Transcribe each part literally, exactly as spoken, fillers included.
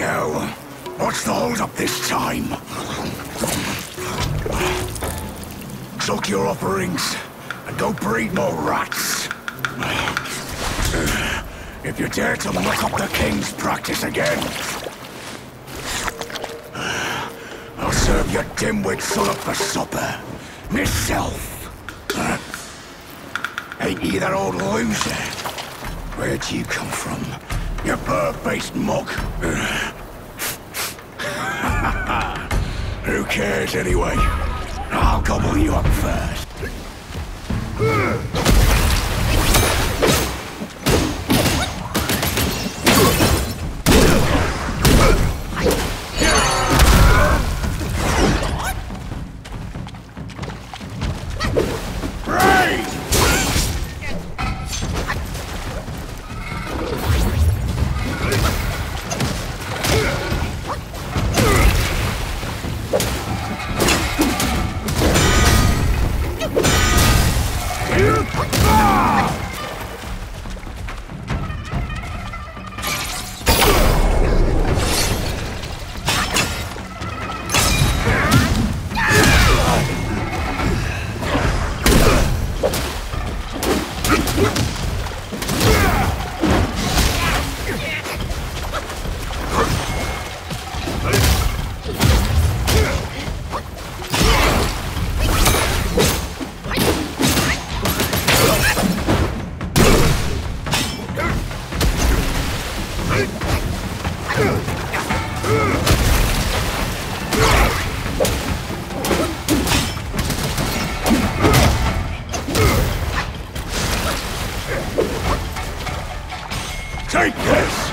hell! What's the hold up this time? Suck your offerings and go breed more rats. If you dare to muck up the king's practice again, I'll serve your dimwit son up for supper, myself. Ain't you that old loser? Where'd you come from, you bird-faced mug? Who cares anyway? I'll gobble you up first. Take this!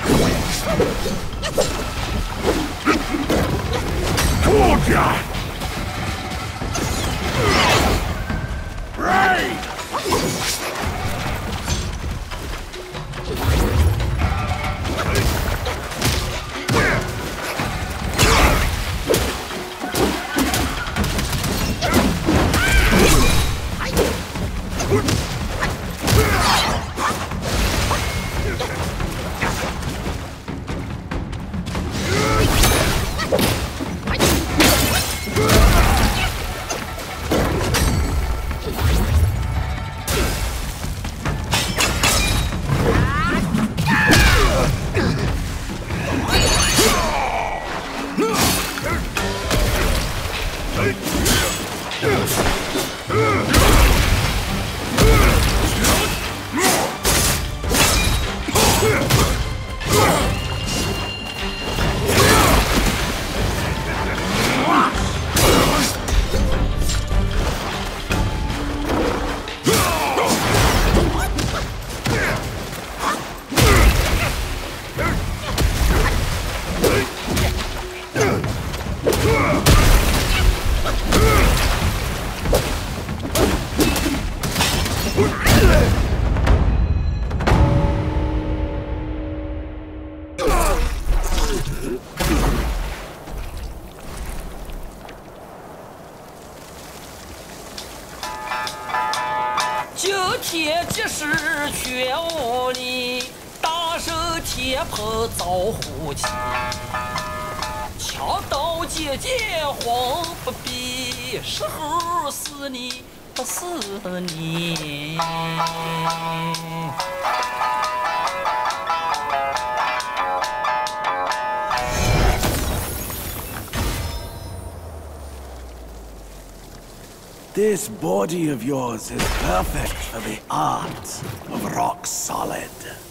Told ya! Raid! 铁骑士全无力，大手铁炮造虎旗，枪刀剑剑慌不必，时候死你不死你。 This body of yours is perfect for the art of rock solid.